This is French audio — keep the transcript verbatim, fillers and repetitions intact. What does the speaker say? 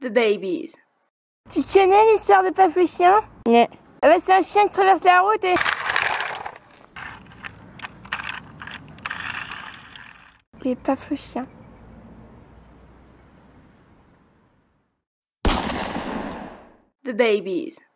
The babies. Tu connais l'histoire de Paf le chien? Non. Ah bah c'est un chien qui traverse la route et... Et Paf le chien. The babies.